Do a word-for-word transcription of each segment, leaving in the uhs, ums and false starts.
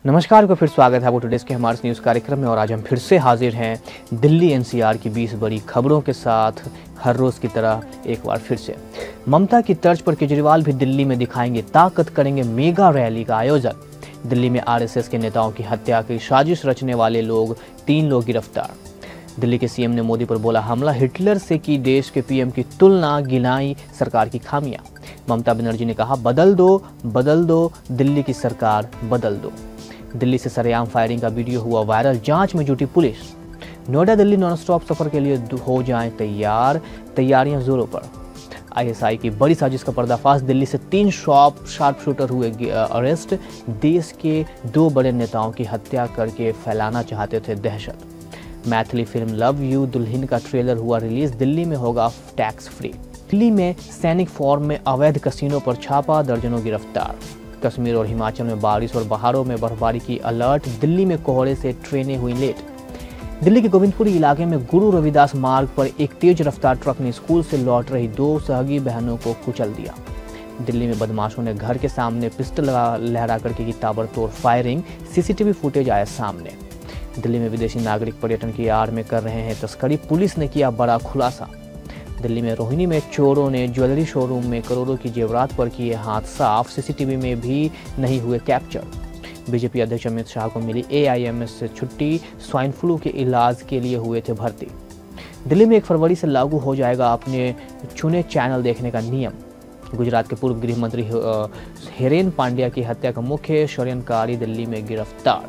नमस्कार को फिर स्वागत है आपको टुडेस के हमारे न्यूज़ कार्यक्रम में। और आज हम फिर से हाजिर हैं दिल्ली एनसीआर की बीस बड़ी खबरों के साथ, हर रोज़ की तरह एक बार फिर से। ममता की तर्ज पर केजरीवाल भी दिल्ली में दिखाएंगे ताकत, करेंगे मेगा रैली का आयोजन। दिल्ली में आरएसएस के नेताओं की हत्या की साजिश रचने वाले लोग तीन लोग गिरफ्तार। दिल्ली के सीएम ने मोदी पर बोला हमला, हिटलर से की देश के पीएम की तुलना, गिनाई सरकार की खामियां। ममता बनर्जी ने कहा बदल दो बदल दो दिल्ली की सरकार बदल दो। दिल्ली से सरेआम फायरिंग का वीडियो हुआ वायरल, जांच में जुटी police. Noida Delhi non stop सफर के लिए हो जाएं तैयार, तैयारियां जोरों पर। आईएसआई की बड़ी साजिश का पर्दाफाश, दिल्ली से तीन शॉप शार्प शूटर हुए अरेस्ट। देश के दो बड़े नेताओं की हत्या करके फैलाना चाहते थे दहशत। मैथिली फिल्म लव यू दुल्हन का ट्रेलर हुआ रिलीज, दिल्ली में होगा टैक्स फ्री। दिल्ली में सैनिक फॉर्म में अवैध कसिनों पर छापा, दर्जनों गिरफ्तार। कश्मीर और हिमाचल में बारिश और पहाड़ों में बर्फबारी की अलर्ट, दिल्ली में कोहरे से ट्रेनें हुई लेट। दिल्ली के गोविंदपुरी इलाके में गुरु रविदास मार्ग पर एक तेज रफ्तार ट्रक ने स्कूल से लौट रही दो सहगी बहनों को कुचल दिया। दिल्ली में बदमाशों ने घर के सामने पिस्टल लहरा करके की ताबड़तोड़ फायरिंग, सीसीटीवी फुटेज आया सामने। दिल्ली में विदेशी नागरिक पर्यटन की आड़ में कर रहे हैं तस्करी, पुलिस ने किया बड़ा खुलासा। दिल्ली में रोहिणी में चोरों ने ज्वेलरी शोरूम में करोड़ों की जेवरात पर किए हाथ साफ, सीसीटीवी में भी नहीं हुए कैप्चर। बीजेपी अध्यक्ष अमित शाह को मिली एआईएमएस से छुट्टी, स्वाइन फ्लू के इलाज के लिए हुए थे भर्ती। दिल्ली में एक फरवरी से लागू हो जाएगा अपने चुने चैनल देखने का नियम। गुजरात के पूर्व गृह मंत्री हेरेन पांड्या की हत्या का मुख्य षड्यंत्रकारी दिल्ली में गिरफ्तार।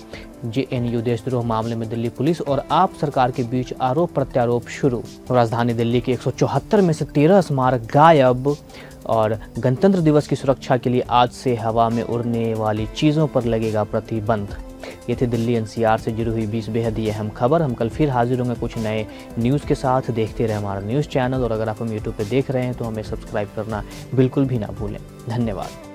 जेएनयू देशद्रोह मामले में दिल्ली पुलिस और आप सरकार के बीच आरोप प्रत्यारोप शुरू। राजधानी दिल्ली के एक सौ चौहत्तर में से तेरह स्मारक गायब। और गणतंत्र दिवस की सुरक्षा के लिए आज से हवा में उड़ने वाली चीज़ों पर लगेगा प्रतिबंध। ये थी दिल्ली एनसीआर से जुड़ी हुई बीस बेहद ही अहम खबर। हम कल फिर हाजिर होंगे कुछ नए न्यूज़ के साथ। देखते रहे हमारा न्यूज़ चैनल, और अगर आप हम यूट्यूब पर देख रहे हैं तो हमें सब्सक्राइब करना बिल्कुल भी ना भूलें। धन्यवाद।